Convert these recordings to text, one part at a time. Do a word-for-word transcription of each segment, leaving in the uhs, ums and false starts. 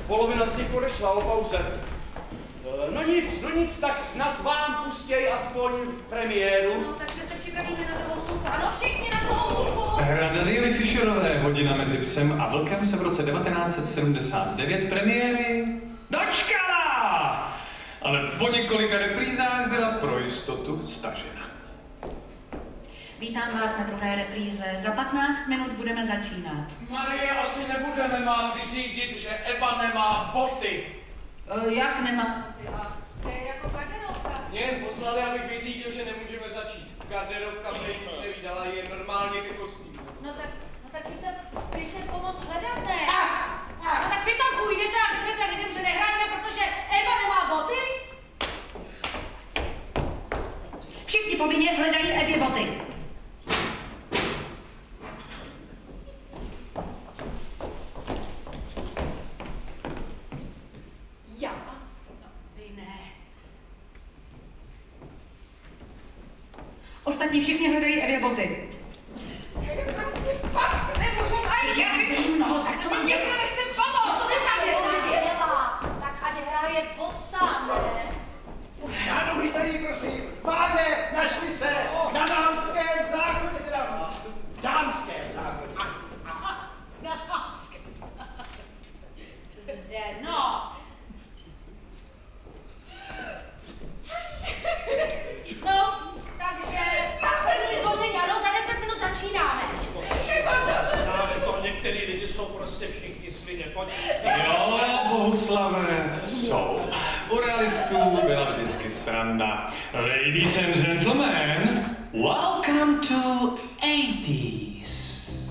Polovina z nich odešla o pauze. No nic, no nic, tak snad vám pustěj aspoň premiéru. No, takže se připravíme na druhou půlku. Ano, všichni na druhou půlku. Hra Daniely Fisherové Hodina mezi psem a vlkem se v roce devatenáct set sedmdesát devět premiéry dočkala! Ale po několika reprízách byla pro jistotu stažena. Vítám vás na druhé repríze. Za patnáct minut budeme začínat. Marie, asi nebudeme mám vyřídit, že Eva nemá boty. Uh, jak nemá? To je jako garderobka. Mě jen poslali, abych vyřídil, že nemůžeme začít. Garderobka mě nic nevídala, je normálně ke kostýmu. No tak, no tak vy se běžte pomoct hledat, ne? No tak vy tam půjdete a řeknete lidem, že nehrajeme, protože Eva nemá boty? Všichni povinně hledají Evě boty. Já? No, vy ne. Ostatní všichni hledají Evě boty. Já prostě fakt nemůžu najít. Já vím, no, tak co mám dělat? Nikdo nechce pomoct. No to vy tak Dělá. Tak ať hraje bosa, ne? Už žádnou hysterii, prosím. Páně, našli se na dámském zákoně, teda v dámském zákoně. Na dámském zákoně. Zde, no. No, takže první zvolnění, ano, za deset minut začínáme. Znáš to, některý lidi jsou prostě všichni svině, pojď. Jo, Bohuslave, jsou. U realistů byla vždycky sranda. Ladies and gentlemen, welcome to eighties.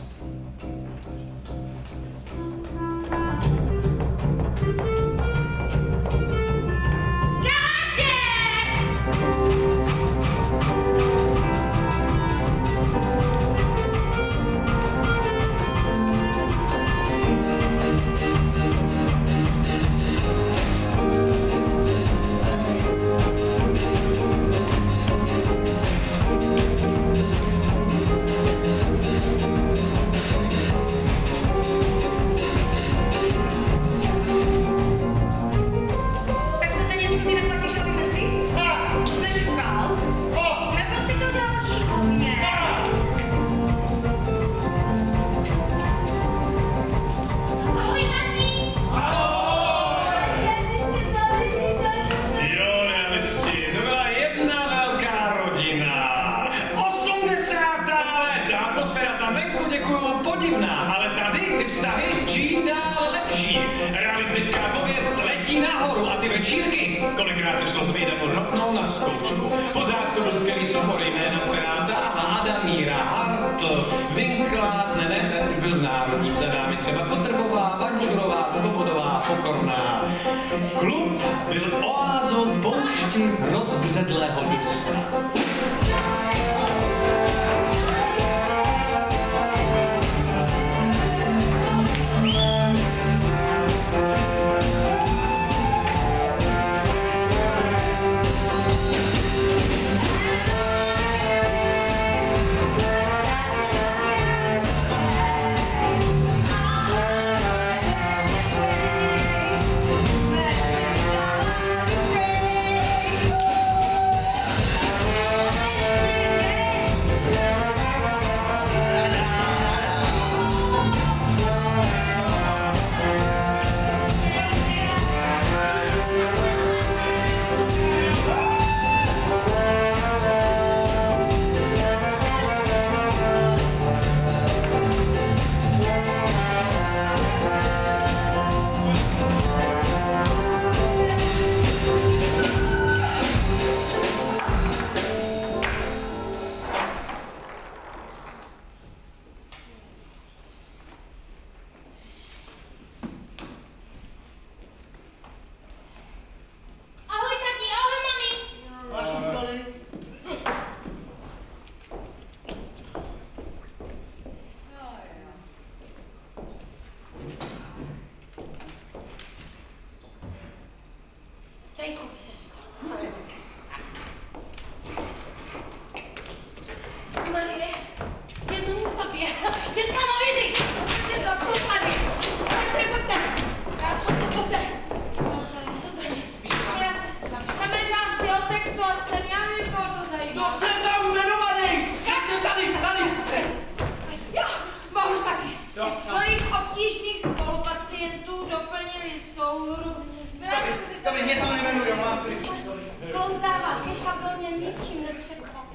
Kolikrát se šlo s Vejdem rovnou na zkoušku. Pořád to byl skvělý soubor jména, která táhla Adamíra, Hartl, Vinklás, ne, ne, ten už byl v Národním, za dámy třeba Kotrbová, Vančurová, Svobodová, Pokorná. Klub byl oázou v poušti rozbředlého dusta. Marie, jednou mu zabije. Děcka, no jdi! Ty zavřou tady. Pojďte, pojďte. Až, pojďte. Souru. Dobrý, mě tam nemenují, mám klid. Sklouzává ke šabloně, ničím nepřekvapí.